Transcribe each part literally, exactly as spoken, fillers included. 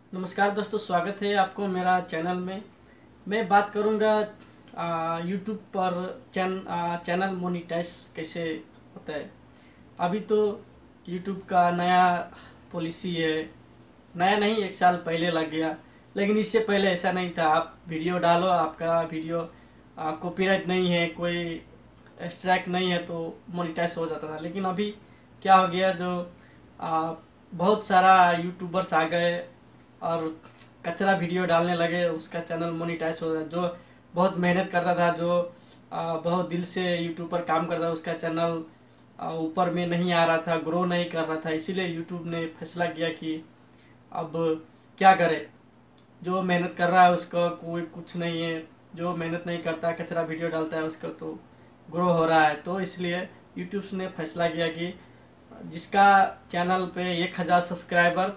नमस्कार दोस्तों, स्वागत है आपको मेरा चैनल में। मैं बात करूंगा यूट्यूब पर चैन आ, चैनल मोनिटाइज कैसे होता है। अभी तो यूट्यूब का नया पॉलिसी है, नया नहीं, एक साल पहले लग गया, लेकिन इससे पहले ऐसा नहीं था। आप वीडियो डालो, आपका वीडियो कॉपीराइट नहीं है, कोई स्ट्राइक नहीं है तो मोनिटाइज हो जाता था। लेकिन अभी क्या हो गया, जो आ, बहुत सारा यूट्यूबर्स आ गए और कचरा वीडियो डालने लगे, उसका चैनल मोनिटाइज हो रहा है। जो बहुत मेहनत करता था, जो आ, बहुत दिल से यूट्यूब पर काम करता था, उसका चैनल ऊपर में नहीं आ रहा था, ग्रो नहीं कर रहा था। इसीलिए यूट्यूब ने फैसला किया कि अब क्या करे, जो मेहनत कर रहा है उसका कोई कुछ नहीं है, जो मेहनत नहीं करता, कचरा वीडियो डालता है, उसका तो ग्रो हो रहा है। तो इसलिए यूट्यूब ने फैसला किया कि जिसका चैनल पे एक हज़ार सब्सक्राइबर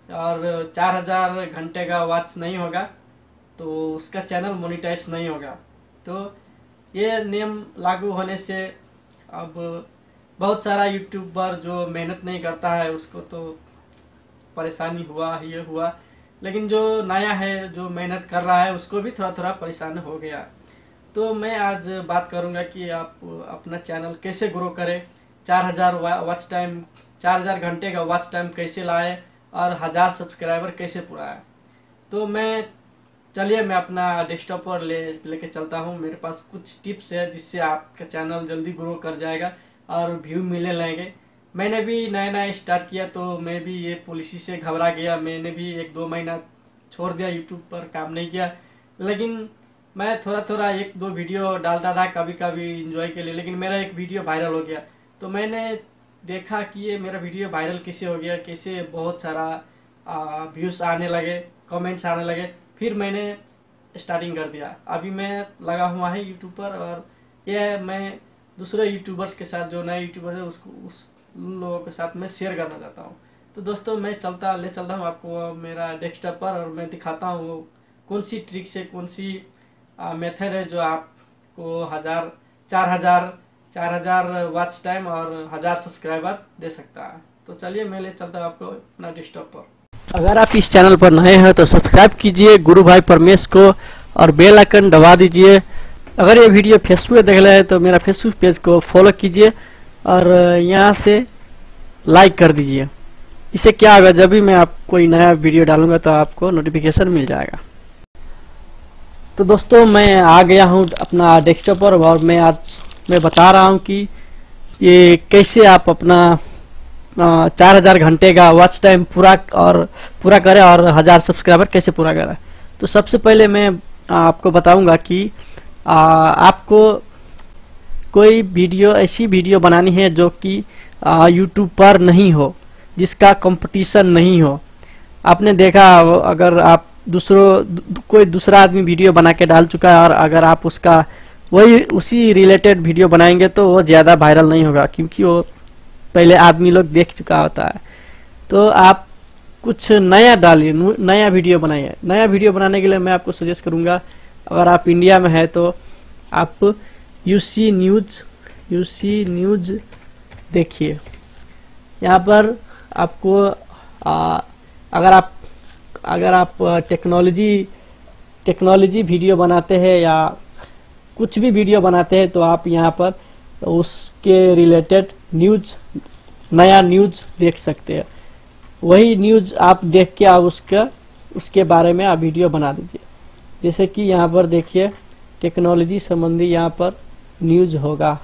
और चार हज़ार घंटे का वॉच नहीं होगा तो उसका चैनल मोनिटाइज नहीं होगा। तो ये नियम लागू होने से अब बहुत सारा यूट्यूबर जो मेहनत नहीं करता है उसको तो परेशानी हुआ, ये हुआ। लेकिन जो नया है, जो मेहनत कर रहा है, उसको भी थोड़ा थोड़ा परेशान हो गया। तो मैं आज बात करूंगा कि आप अपना चैनल कैसे ग्रो करें, चार हज़ार वॉच टाइम, चार हज़ार घंटे का वॉच टाइम कैसे लाए और हज़ार सब्सक्राइबर कैसे पूरा है। तो मैं चलिए मैं अपना डेस्कटॉप पर ले लेके चलता हूँ। मेरे पास कुछ टिप्स है जिससे आपका चैनल जल्दी ग्रो कर जाएगा और व्यू मिलने लगेंगे। मैंने भी नया नया स्टार्ट किया तो मैं भी ये पॉलिसी से घबरा गया। मैंने भी एक दो महीना छोड़ दिया, यूट्यूब पर काम नहीं किया। लेकिन मैं थोड़ा थोड़ा एक दो वीडियो डालता था कभी कभी इंजॉय के लिए। लेकिन मेरा एक वीडियो वायरल हो गया तो मैंने देखा कि ये मेरा वीडियो वायरल कैसे हो गया, कैसे बहुत सारा व्यूज़ आने लगे, कमेंट्स आने लगे। फिर मैंने स्टार्टिंग कर दिया। अभी मैं लगा हुआ है यूट्यूब पर और ये मैं दूसरे यूट्यूबर्स के साथ, जो नए यूट्यूबर है, उसको उस उन लोगों के साथ मैं शेयर करना चाहता हूँ। तो दोस्तों मैं चलता ले चलता हूँ आपको मेरा डेस्कटॉप पर और मैं दिखाता हूँ वो कौन सी ट्रिक से, कौन सी मेथड है जो आपको हज़ार चार हज़ार चार हज़ार वॉच टाइम और हज़ार सब्सक्राइबर दे सकता है। तो चलिए मैं ले चलता हूँ आपको अपना डेस्कटॉप पर। अगर आप इस चैनल पर नए हैं तो सब्सक्राइब कीजिए गुरु भाई परमेश को और बेल आइकन दबा दीजिए। अगर ये वीडियो फेसबुक पे देख रहे हैं तो मेरा फेसबुक पेज को फॉलो कीजिए और यहाँ से लाइक कर दीजिए। इससे क्या होगा, जब भी मैं आप कोई नया वीडियो डालूंगा तो आपको नोटिफिकेशन मिल जाएगा। तो दोस्तों मैं आ गया हूँ अपना डेस्कटॉप पर और मैं आज मैं बता रहा हूँ कि ये कैसे आप अपना चार हज़ार घंटे का वॉच टाइम पूरा और पूरा करें और हज़ार सब्सक्राइबर कैसे पूरा करें। तो सबसे पहले मैं आपको बताऊंगा कि आ, आपको कोई वीडियो ऐसी वीडियो बनानी है जो कि यूट्यूब पर नहीं हो, जिसका कंपटीशन नहीं हो। आपने देखा अगर आप दूसरों दु, कोई दूसरा आदमी वीडियो बना के डाल चुका है और अगर आप उसका वही उसी रिलेटेड वीडियो बनाएंगे तो वो ज़्यादा वायरल नहीं होगा, क्योंकि वो पहले आदमी लोग देख चुका होता है। तो आप कुछ नया डालिए, नया वीडियो बनाइए। नया वीडियो बनाने के लिए मैं आपको सजेस्ट करूंगा, अगर आप इंडिया में है तो आप यूसी न्यूज यूसी न्यूज देखिए। यहाँ पर आपको आ, अगर आप अगर आप टेक्नोलॉजी टेक्नोलॉजी वीडियो बनाते हैं या कुछ भी वीडियो बनाते हैं तो आप यहाँ पर उसके रिलेटेड न्यूज, नया न्यूज देख सकते हैं। वही न्यूज आप देख के आप उसका उसके बारे में आप वीडियो बना दीजिए। जैसे कि यहाँ पर देखिए टेक्नोलॉजी संबंधी यहाँ पर न्यूज होगा,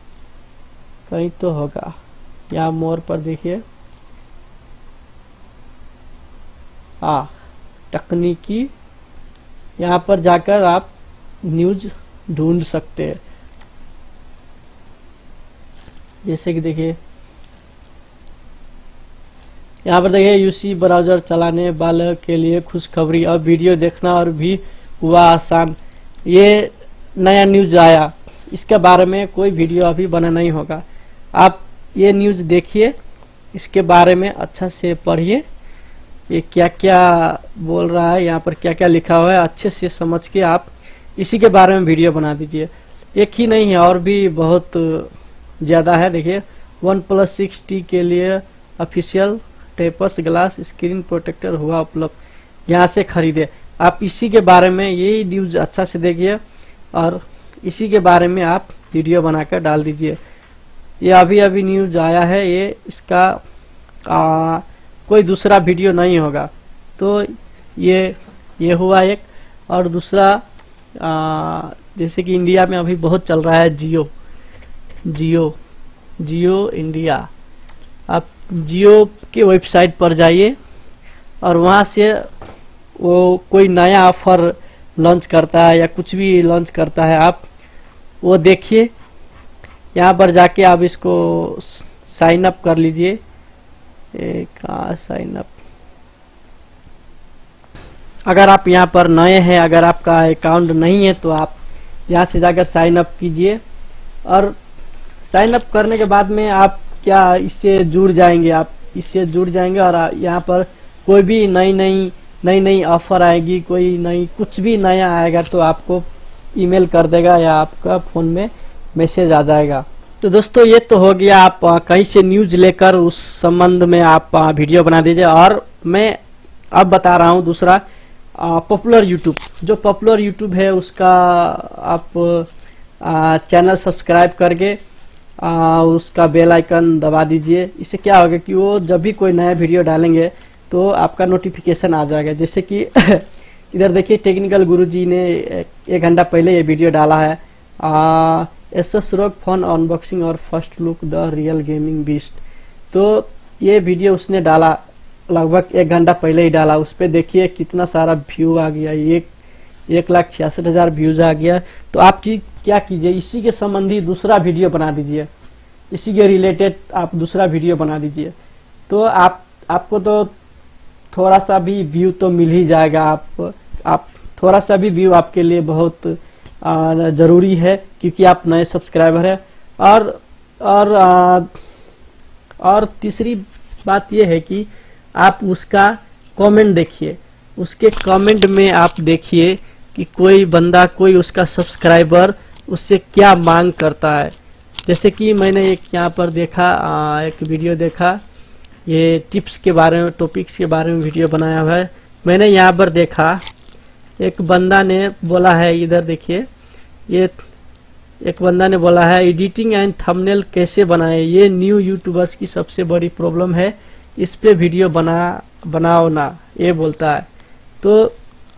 कहीं तो होगा। यहाँ मोर पर देखिए, हाँ तकनीकी, यहाँ पर जाकर आप न्यूज ढूंढ सकते हैं। जैसे कि देखिए यहाँ पर देखिए यूसी ब्राउजर चलाने वाले के लिए खुशखबरी, अब वीडियो देखना और भी हुआ आसान। ये नया न्यूज आया, इसके बारे में कोई वीडियो अभी बना नहीं होगा। आप ये न्यूज देखिए, इसके बारे में अच्छा से पढ़िए, ये क्या क्या बोल रहा है, यहाँ पर क्या क्या लिखा हुआ है, अच्छे से समझ के आप इसी के बारे में वीडियो बना दीजिए। एक ही नहीं है, और भी बहुत ज़्यादा है। देखिए वन प्लस सिक्स टी के लिए ऑफिशियल टेपस ग्लास स्क्रीन प्रोटेक्टर हुआ उपलब्ध। यहाँ से खरीदे। आप इसी के बारे में यही न्यूज अच्छा से देखिए और इसी के बारे में आप वीडियो बनाकर डाल दीजिए। ये अभी अभी न्यूज आया है, ये इसका आ, कोई दूसरा वीडियो नहीं होगा। तो ये ये हुआ एक। और दूसरा आ, जैसे कि इंडिया में अभी बहुत चल रहा है जियो जियो जियो इंडिया। आप जियो के वेबसाइट पर जाइए और वहाँ से वो कोई नया ऑफर लॉन्च करता है या कुछ भी लॉन्च करता है, आप वो देखिए। यहाँ पर जाके आप इसको साइन अप कर लीजिए। कहाँ साइन अप, अगर आप यहाँ पर नए हैं, अगर आपका अकाउंट नहीं है तो आप यहाँ से जाकर साइन अप कीजिए। और साइन अप करने के बाद में आप क्या इससे जुड़ जाएंगे, आप इससे जुड़ जाएंगे और यहाँ पर कोई भी नई नई नई नई ऑफर आएगी, कोई नई कुछ भी नया आएगा तो आपको ईमेल कर देगा या आपका फ़ोन में मैसेज आ जाएगा। तो दोस्तों ये तो हो गया, आप कहीं से न्यूज लेकर उस संबंध में आप वीडियो बना दीजिए। और मैं अब बता रहा हूँ दूसरा, पॉपुलर यूट्यूब। जो पॉपुलर यूट्यूब है उसका आप चैनल सब्सक्राइब करके आ, उसका बेल आइकन दबा दीजिए। इससे क्या होगा कि वो जब भी कोई नया वीडियो डालेंगे तो आपका नोटिफिकेशन आ जाएगा। जैसे कि इधर देखिए, टेक्निकल गुरुजी ने एक घंटा पहले ये वीडियो डाला है, एसएस रॉग फोन अनबॉक्सिंग और first look the real gaming beast. तो ये वीडियो उसने डाला लगभग एक घंटा पहले ही डाला। उस पर देखिए कितना सारा व्यू आ गया, एक एक लाख छियासठ हजार व्यूज आ गया। तो आप की क्या कीजिए, इसी के संबंधी दूसरा वीडियो बना दीजिए, इसी के रिलेटेड आप दूसरा वीडियो बना दीजिए। तो आप आपको तो थोड़ा सा भी व्यू तो मिल ही जाएगा। आप आप थोड़ा सा भी व्यू आपके लिए बहुत आ, जरूरी है, क्योंकि आप नए सब्सक्राइबर हैं। और और आ, और तीसरी बात यह है कि आप उसका कमेंट देखिए, उसके कमेंट में आप देखिए कि कोई बंदा, कोई उसका सब्सक्राइबर उससे क्या मांग करता है। जैसे कि मैंने एक यहाँ पर देखा, आ, एक वीडियो देखा, ये टिप्स के बारे में, टॉपिक्स के बारे में वीडियो बनाया हुआ है। मैंने यहाँ पर देखा एक बंदा ने बोला है, इधर देखिए, ये एक बंदा ने बोला है एडिटिंग एंड थंबनेल कैसे बनाए, ये न्यू यूट्यूबर्स की सबसे बड़ी प्रॉब्लम है, इस पे वीडियो बना बनाओ ना, ये बोलता है। तो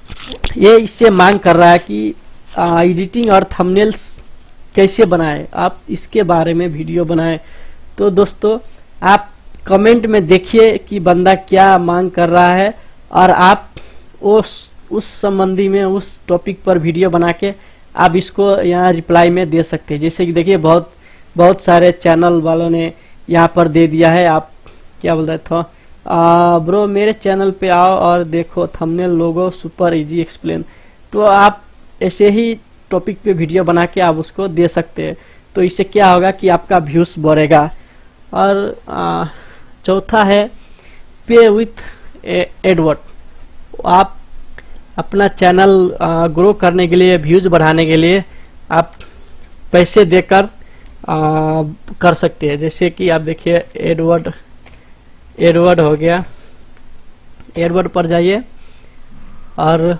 ये इससे मांग कर रहा है कि एडिटिंग और थंबनेल्स कैसे बनाए, आप इसके बारे में वीडियो बनाएं। तो दोस्तों आप कमेंट में देखिए कि बंदा क्या मांग कर रहा है और आप उस उस संबंधी में, उस टॉपिक पर वीडियो बना के आप इसको यहाँ रिप्लाई में दे सकते हैं। जैसे कि देखिए, बहुत बहुत सारे चैनल वालों ने यहाँ पर दे दिया है। आप क्या बोल रहे थे, ब्रो मेरे चैनल पे आओ और देखो thumbnail, logo super easy explain. तो आप ऐसे ही टॉपिक पे वीडियो बना के आप उसको दे सकते हैं। तो इससे क्या होगा कि आपका व्यूज बढ़ेगा। और आ, चौथा है पे विथ एडवर्ड। आप अपना चैनल ग्रो करने के लिए, व्यूज बढ़ाने के लिए आप पैसे देकर आ, कर सकते हैं। जैसे कि आप देखिए, एडवर्ड एडवर्ड हो गया, एडवर्ड पर जाइए और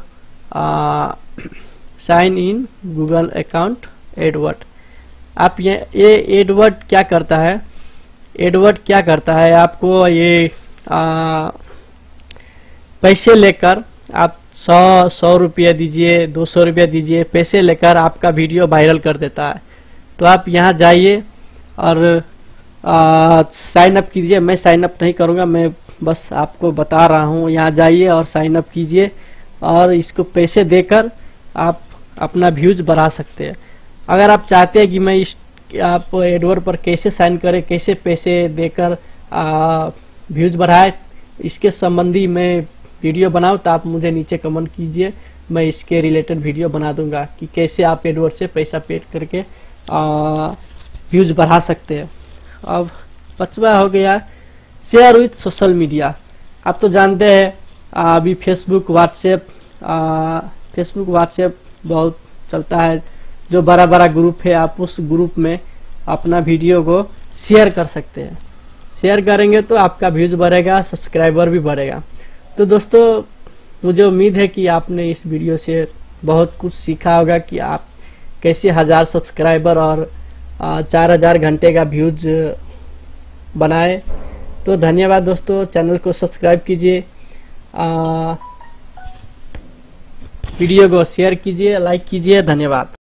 sign in Google account AdWords. आप ये ये एडवर्ड क्या करता है, एडवर्ड क्या करता है, आपको ये आ, पैसे लेकर आप सौ सौ रुपया दीजिए, दो सौ रुपया दीजिए, पैसे लेकर आपका वीडियो वायरल कर देता है। तो आप यहाँ जाइए और साइन अप कीजिए। मैं साइन अप नहीं करूँगा, मैं बस आपको बता रहा हूँ। यहाँ जाइए और साइन अप कीजिए और इसको पैसे देकर आप अपना व्यूज बढ़ा सकते हैं। अगर आप चाहते हैं कि मैं इस आप एडवर्ड पर कैसे साइन करें, कैसे पैसे देकर व्यूज बढ़ाए, इसके संबंधी मैं वीडियो बनाऊं, तो आप मुझे नीचे कमेंट कीजिए, मैं इसके रिलेटेड वीडियो बना दूंगा कि कैसे आप एडवर्ड से पैसा पेड करके व्यूज बढ़ा सकते हैं। अब पांचवा हो गया शेयर विथ सोशल मीडिया। आप तो जानते हैं अभी फेसबुक, व्हाट्सएप फेसबुक व्हाट्सएप बहुत चलता है। जो बड़ा बड़ा ग्रुप है, आप उस ग्रुप में अपना वीडियो को शेयर कर सकते हैं। शेयर करेंगे तो आपका व्यूज बढ़ेगा, सब्सक्राइबर भी बढ़ेगा। तो दोस्तों मुझे उम्मीद है कि आपने इस वीडियो से बहुत कुछ सीखा होगा कि आप कैसे हजार सब्सक्राइबर और चार हजार घंटे का व्यूज बनाए। तो धन्यवाद दोस्तों, चैनल को सब्सक्राइब कीजिए, वीडियो को शेयर कीजिए, लाइक कीजिए। धन्यवाद।